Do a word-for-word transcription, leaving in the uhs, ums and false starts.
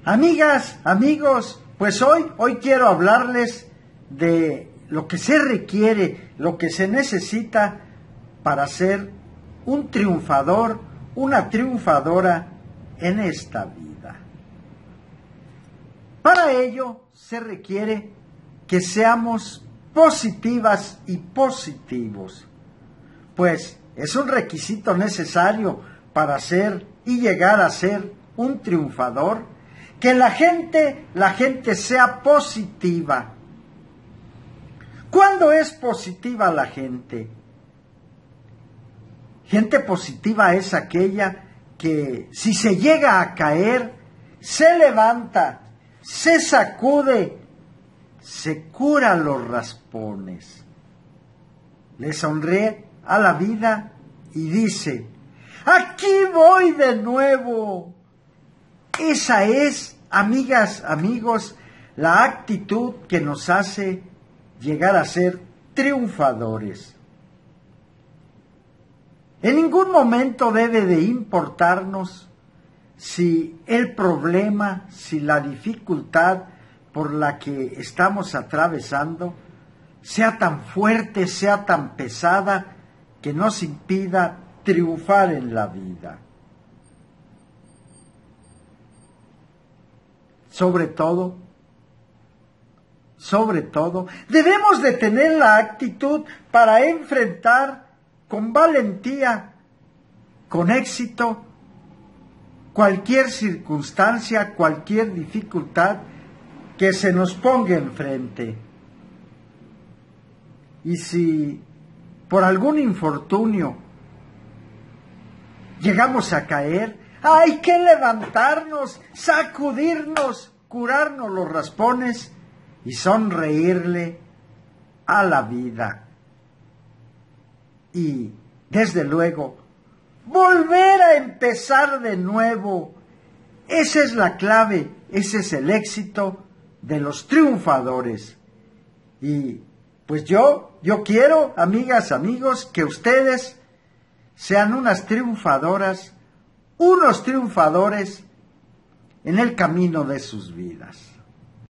Amigas, amigos, pues hoy, hoy quiero hablarles de lo que se requiere, lo que se necesita para ser un triunfador, una triunfadora en esta vida. Para ello se requiere que seamos positivas y positivos, pues es un requisito necesario para ser y llegar a ser un triunfador, que la gente, la gente sea positiva. ¿Cuándo es positiva la gente? Gente positiva es aquella que si se llega a caer, se levanta, se sacude, se cura los raspones, le sonríe a la vida y dice: ¡aquí voy de nuevo! Esa es, amigas, amigos, la actitud que nos hace llegar a ser triunfadores. En ningún momento debe de importarnos si el problema, si la dificultad por la que estamos atravesando sea tan fuerte, sea tan pesada, que nos impida triunfar en la vida. Sobre todo, sobre todo, debemos de tener la actitud para enfrentar con valentía, con éxito, cualquier circunstancia, cualquier dificultad que se nos ponga enfrente. Y si por algún infortunio llegamos a caer, hay que levantarnos, sacudirnos, curarnos los raspones y sonreírle a la vida. Y, desde luego, volver a empezar de nuevo. Esa es la clave, ese es el éxito de los triunfadores. Y, pues yo, yo quiero, amigas, amigos, que ustedes sean unas triunfadoras, unos triunfadores en el camino de sus vidas.